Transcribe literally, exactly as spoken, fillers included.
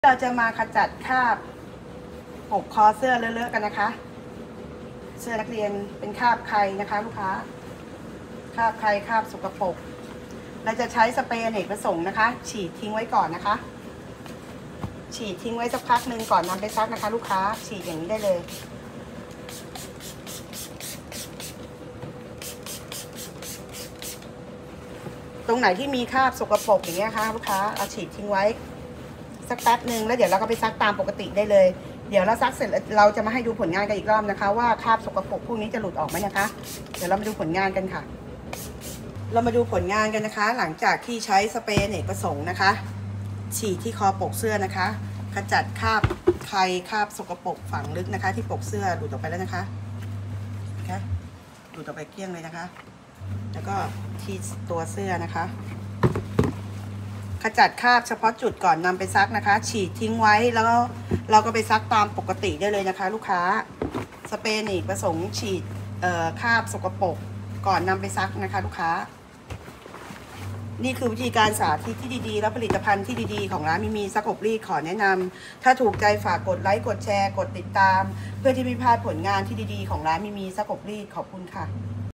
เราจะมาขจัดคราบปกคอเสื้อเลอะๆกันนะคะเสื้อนักเรียนเป็นคราบใครนะคะลูกค้าคราบใครคราบสกปรกเราจะใช้สเปรย์อเนกประสงค์นะคะฉีดทิ้งไว้ก่อนนะคะฉีดทิ้งไว้สักพักหนึ่งก่อนนำไปซักนะคะลูกค้าฉีดอย่างนี้ได้เลยตรงไหนที่มีคราบสกปรกอย่างเงี้ยค่ะลูกค้าเอาฉีดทิ้งไว้สักแป๊บหนึ่งแล้วเดี๋ยวเราก็ไปซักตามปกติได้เลยเดี๋ยวเราซักเสร็จเราจะมาให้ดูผลงานกันอีกรอบนะคะว่าคราบสกปรกพวกนี้จะหลุดออกไหมนะคะเดี๋ยวเรามาดูผลงานกันค่ะเรามาดูผลงานกันนะคะหลังจากที่ใช้สเปรย์อเนกประสงค์นะคะฉีดที่คอปกเสื้อนะคะขจัดคราบใครคราบสกปรกฝังลึกนะคะที่ปกเสื้อหลุดออกไปแล้วนะคะนะคะหลุดออกไปเกลี้ยงเลยนะคะแล้วก็ที่ตัวเสื้อนะคะขจัดคราบเฉพาะจุดก่อนนำไปซักนะคะฉีดทิ้งไว้แล้วเราก็ไปซักตามปกติได้เลยนะคะลูกค้าสเปรย์อเนกประสงค์ฉีดคราบสกปรกก่อนนำไปซักนะคะลูกค้านี่คือวิธีการสาธิตที่ดีๆและผลิตภัณฑ์ที่ดีๆของร้านมิมีซักอบรีดขอแนะนำถ้าถูกใจฝากกดไลค์กดแชร์กดติดตามเพื่อที่ไม่พลาดผลงานที่ดีๆของร้านมิมีซักอบรีดขอบคุณค่ะ